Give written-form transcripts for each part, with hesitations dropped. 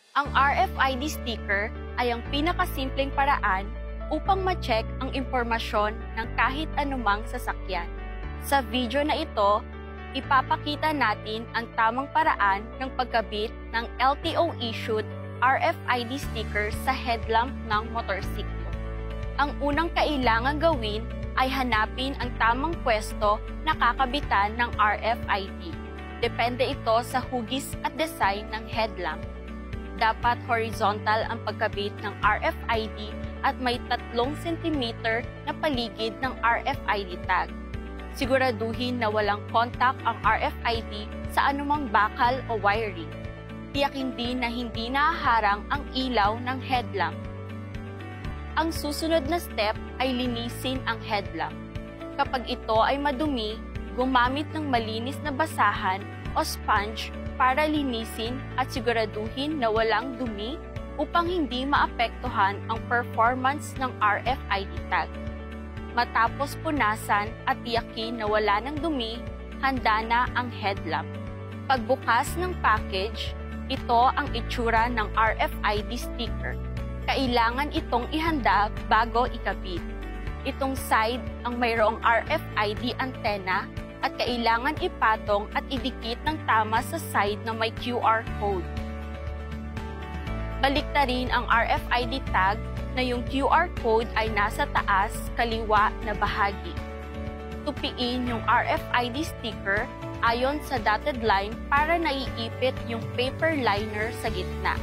Ang RFID sticker ay ang pinakasimpleng paraan upang ma-check ang impormasyon ng kahit anumang sasakyan. Sa video na ito, ipapakita natin ang tamang paraan ng pagkabit ng LTO-issued RFID sticker sa headlamp ng motorsiklo. Ang unang kailangan gawin ay hanapin ang tamang pwesto na kakabitan ng RFID. Depende ito sa hugis at design ng headlamp. Dapat horizontal ang pagkabit ng RFID at may 3 cm na paligid ng RFID tag. Siguraduhin na walang contact ang RFID sa anumang bakal o wiring. Tiyakin din na hindi nahaharang ang ilaw ng headlamp. Ang susunod na step ay linisin ang headlamp. Kapag ito ay madumi, gumamit ng malinis na basahan o sponge para linisin at siguraduhin na walang dumi upang hindi maapektuhan ang performance ng RFID tag. Matapos punasan at tiyakin na wala ng dumi, handa na ang headlamp. Pagbukas ng package, ito ang itsura ng RFID sticker. Kailangan itong ihanda bago ikabit. Itong side ang mayroong RFID antenna at kailangan ipatong at idikit ng tama sa side na may QR code. Baliktarin ang RFID tag na yung QR code ay nasa taas kaliwa na bahagi. Tupiin yung RFID sticker ayon sa dotted line para naiipit yung paper liner sa gitna.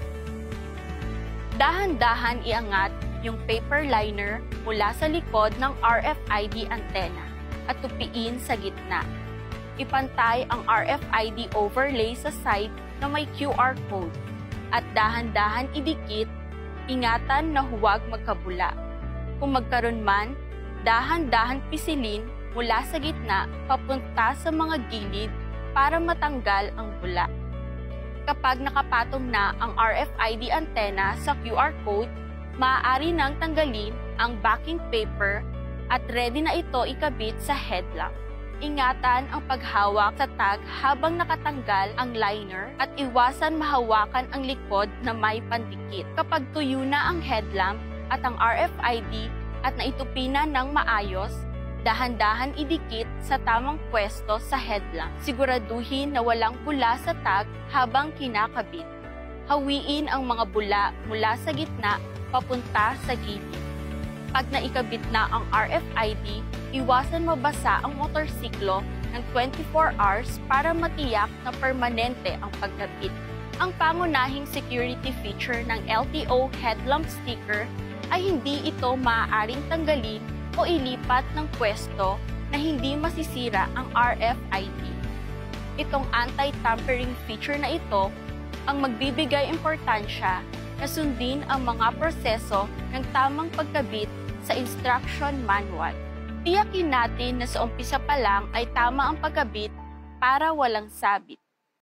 Dahan-dahan iangat yung paper liner mula sa likod ng RFID antenna at tupiin sa gitna. Ipantay ang RFID overlay sa side na may QR code at dahan-dahan idikit, ingatan na huwag magkabula. Kung magkaroon man, dahan-dahan pisilin mula sa gitna papunta sa mga gilid para matanggal ang bula. Kapag nakapatong na ang RFID antenna sa QR code, maaari nang tanggalin ang backing paper at ready na ito ikabit sa headlamp. Ingatan ang paghawak sa tag habang nakatanggal ang liner at iwasan mahawakan ang likod na may pandikit. Kapag tuyo na ang headlamp at ang RFID at naitupi na ng maayos, dahan-dahan idikit sa tamang pwesto sa headlamp. Siguraduhin na walang bula sa tag habang kinakabit. Hawiin ang mga bula mula sa gitna papunta sa gilid. Pag naikabit na ang RFID, iwasan mabasa ang motorsiklo ng 24 hours para matiyak na permanente ang pagkabit. Ang pangunahing security feature ng LTO headlamp sticker ay hindi ito maaaring tanggalin o ilipat ng pwesto na hindi masisira ang RFID. Itong anti-tampering feature na ito ang magbibigay importansya na sundin ang mga proseso ng tamang pagkabit sa instruction manual. Tiyakin natin na sa umpisa pa lang ay tama ang pagkabit para walang sabit.